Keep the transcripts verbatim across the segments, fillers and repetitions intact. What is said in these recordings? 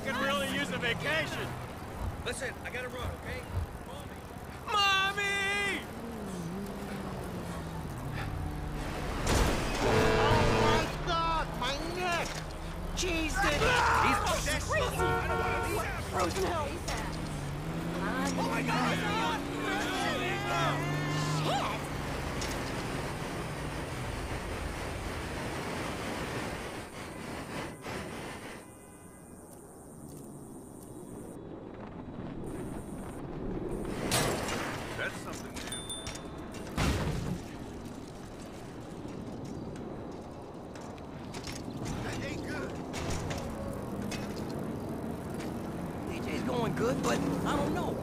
could really use a vacation. Listen, I gotta run, okay? Mommy! Oh my God, my neck! Cheese it! He's that's crazy! I don't wanna leave. Frozen hell. Oh my God! Shit! That's something new. That ain't good. D J's going good, but I don't know.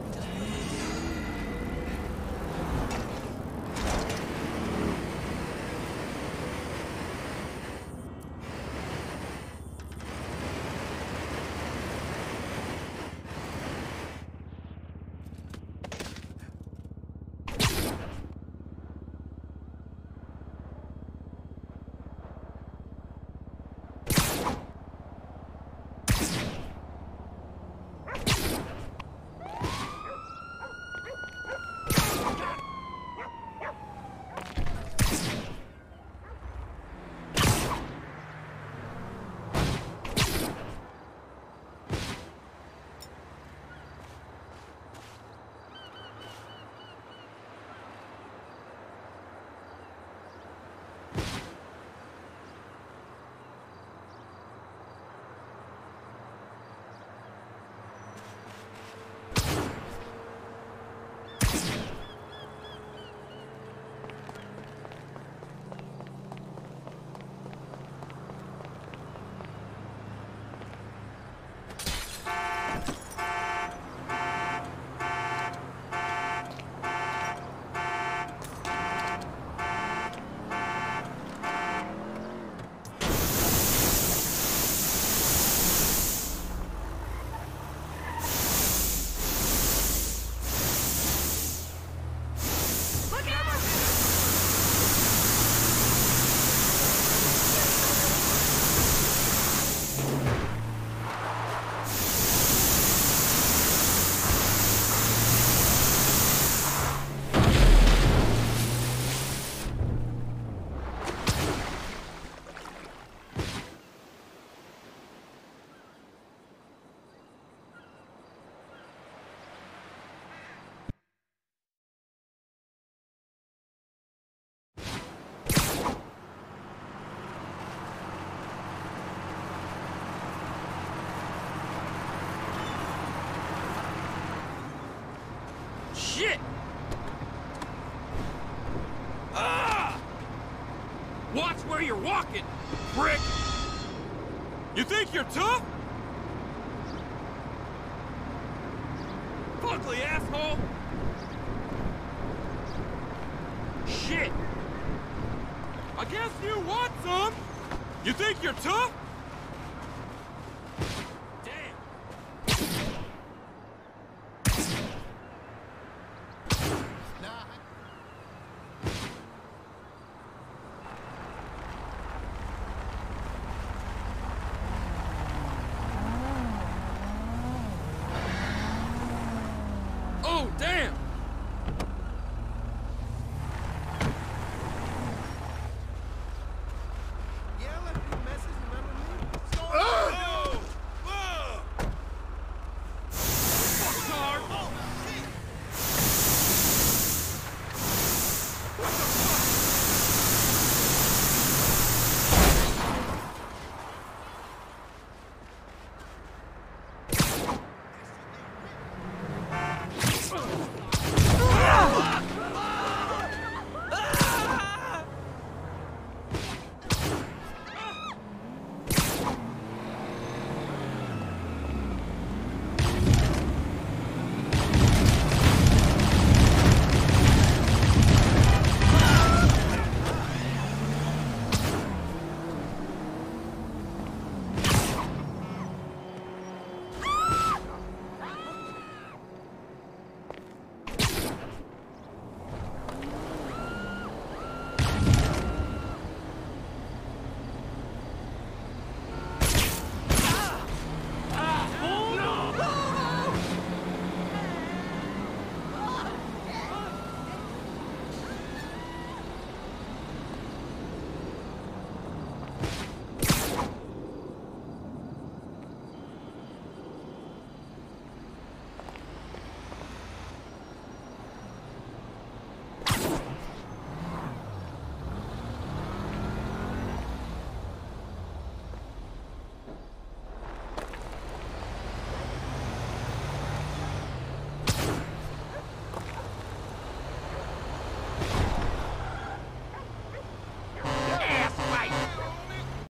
Shit! Ah! Watch where you're walking, prick! You think you're tough? Ugly asshole! Shit! I guess you want some! You think you're tough?